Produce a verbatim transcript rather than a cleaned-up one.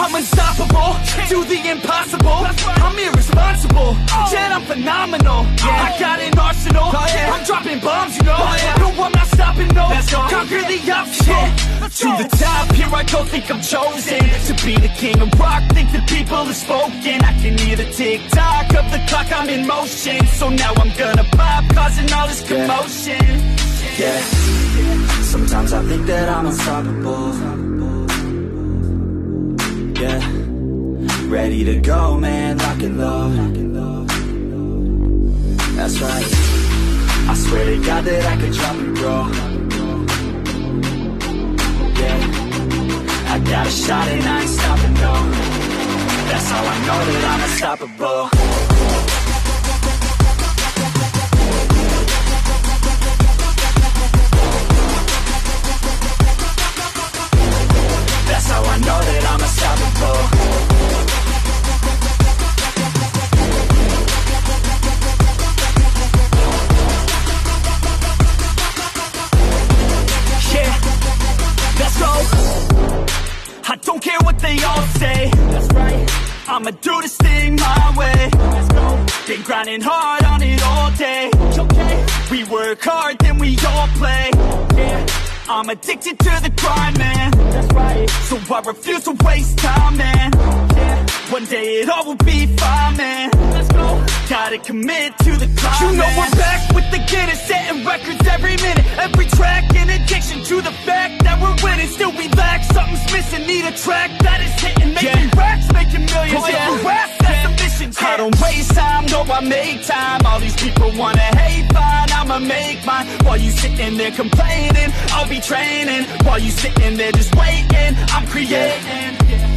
I'm unstoppable, do the impossible. I'm irresponsible, yet I'm phenomenal. I got an arsenal, I'm dropping bombs, you know. No, I'm not stopping, no. Conquer the obstacle. To the top, here I go, think I'm chosen to be the king of rock, think the people have spoken. I can hear the tick-tock of the clock, I'm in motion. So now I'm gonna pop, causing all this commotion. Yeah, sometimes I think that I'm unstoppable. Yeah, ready to go, man, lock and load. That's right, I swear to God that I could drop and roll. I got a shot and I ain't stopping, no. That's how I know that I'm unstoppable. That's how I know that I'm unstoppable. Yeah, let's go. I don't care what they all say. That's right, I'ma do this thing my way. Let's go. Been grinding hard on it all day. Okay. We work hard, then we all play. Yeah. I'm addicted to the grind, man. That's right. So I refuse to waste time, man. Yeah. One day it all will be fine, man. Let's go. Gotta commit to the climb. You know man. We're back with the Guinness, setting records every minute, every track. In addiction to the fact that we're winning, still we lack something's missing. Need a track that is hitting, making yeah. racks, making millions. Oh, yeah. So rap, that's yeah. the mission. Yeah. I don't waste time, no, I make time. All these people wanna hate, fine, I'ma make mine. While you sitting there complaining, I'll be training. While you sitting there just waiting, I'm creating. Yeah.